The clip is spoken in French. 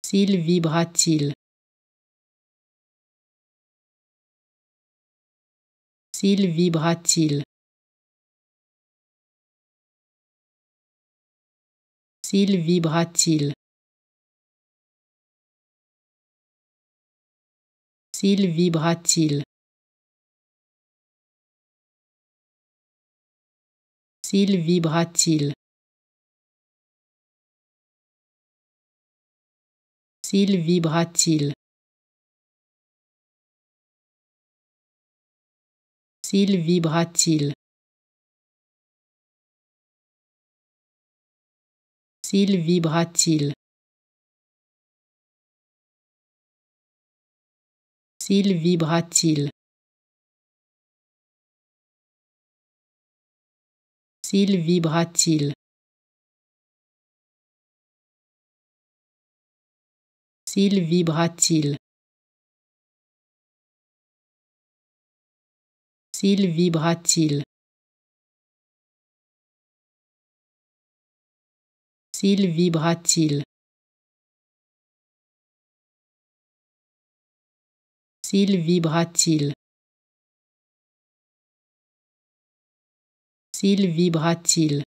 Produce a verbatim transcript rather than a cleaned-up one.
S'il vibra-t-il? S'il vibra-t-il? S'il vibra-t-il? S'il vibra-t-il? S'il vibra-t-il? S'il vibra-t-il? S'il vibra-t-il? S'il vibra-t-il? S'il vibra-t-il? S'il vibra-t-il? S'il vibra-t-il? S'il vibra-t-il? S'il vibra-t-il? S'il vibra-t-il? S'il vibra-t-il?